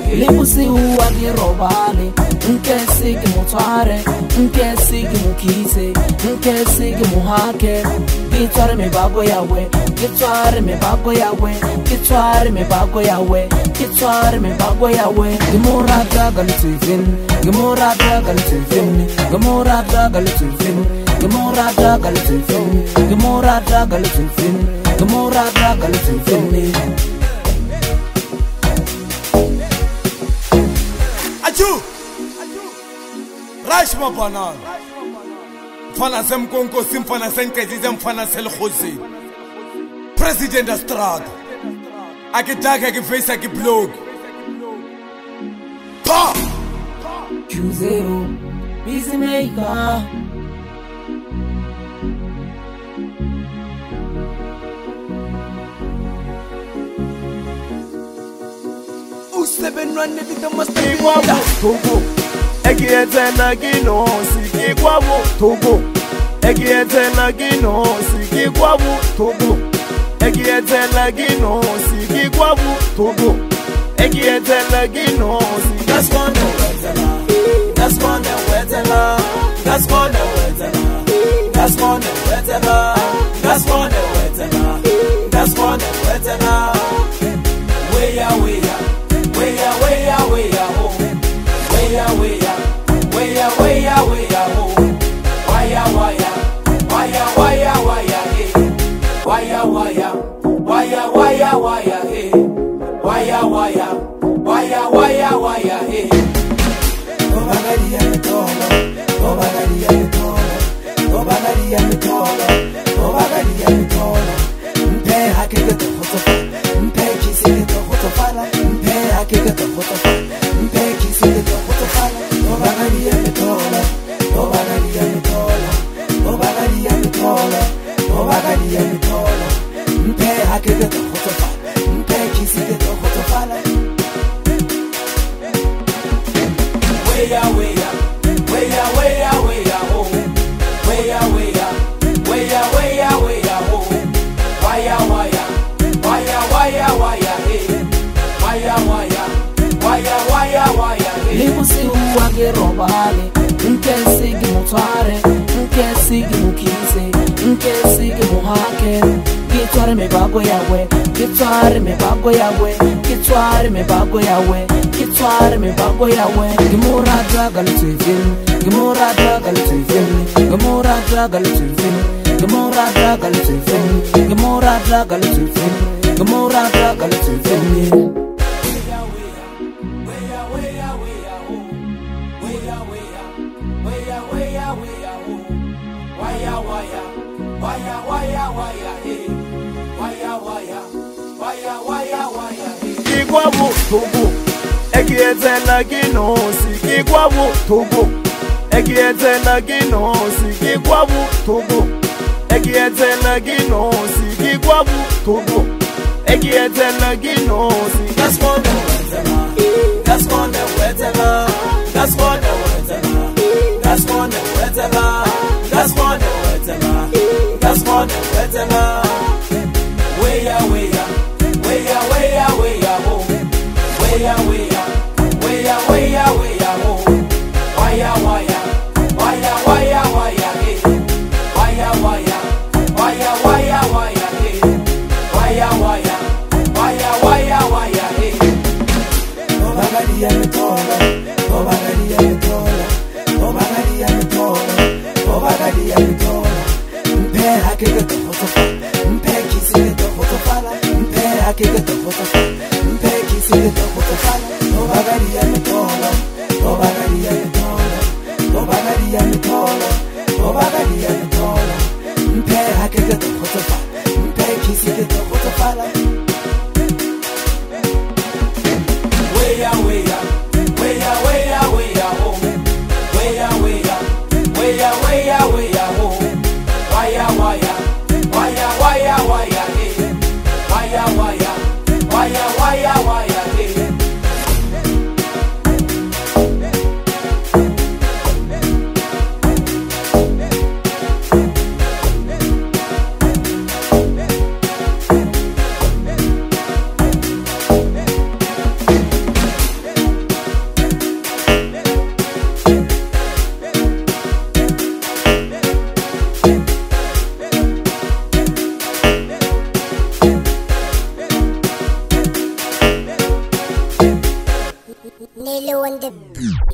Le bosiu wa di robale nke se ke motshware nke se ke mokise nke se ke mohake ke tshware me bago ya we ke tshware me bago ya we ke tshware me bago ya we ke tshware me bago ya we ke morata ga letsifin ke morata ga letsifin ke morata ga letsifin ke morata ga letsifin ke morata ga letsifin ke morata ga letsifin Rash ma banana Mfana semkonko simfana senkezi mfana selkhosi President Astrad Akitaka ke face ke blog Pa Q0 Busy maker U7 run with the must be Togo Egietela gino siki kwabu Togo Egietela gino siki kwabu Togo Egietela gino siki kwabu Togo Egietela gino siki Gaskonde wetela Gaskonde wetela Gaskonde wetela Gaskonde wetela Gaskonde wetela Gaskonde wetela Weya weya Weya weya weya ho Weya weya Weya weya weya ho Waya waya Waya waya waya hey Waya waya Waya waya waya hey Waya waya Waya waya waya hey Obagaria mitolo Obagaria mitolo Obagaria mitolo Obagaria mitolo Mpe hakika tohotofa Mpe kisike tohotofala Mpe hakika tohotofa Mpe kisike tohotofala Obagaria mitolo Obagaria mitolo Obagaria mitolo Obagaria mitolo Mpe hakika tohotofa Mpe kisike tohotofala Weya weya Weya weya weya ho Weya weya Weya weya weya ho Waya waya Waya waya waya hey Waya waya Waya waya waya hey Le bosiu wa ke robale nke se ke motshware nke se ke mokise nke se ke mohake ke tshware me bago ya we ke tshware me bago ya we ke tshware me bago ya we ke tshware me bago ya we ke morata ga letsifin ke morata ga letsifin ke morata ga letsifin ke morata ga letsifin ke morata ga letsifin ke morata ga letsifin Waya waya waya hey Waya waya Waya waya waya hey Ikwabu Togo Egietela gino siki kwabu Togo Egietela gino siki kwabu Togo Egietela gino siki kwabu Togo Egietela gino siki Gaskonde wetela Gaskonde wetela Gaskonde wetela Gaskonde wetela Gaskonde wetela Gaskonde wetela Weya weya Weya weya weya ho Weya weya Weya weya weya ho Waya waya Waya waya waya hey Waya waya Waya waya waya hey Waya waya Waya waya waya hey Obagaria mitolo Obagaria mitolo Obagaria mitolo Obagaria mitolo Mpe hakika tohotofa Mpe kisike tohotofala Mpe hakika tohotofa Mpe kisike tohotofala Obagaria mitolo Obagaria mitolo Obagaria mitolo Obagaria mitolo Mpe hakika tohotofa Mpe kisike tohotofala Weya weya Weya weya weya ho Weya weya Weya weya weya ho Waya waya Waya waya waya hey Waya waya Waya waya waya hey on the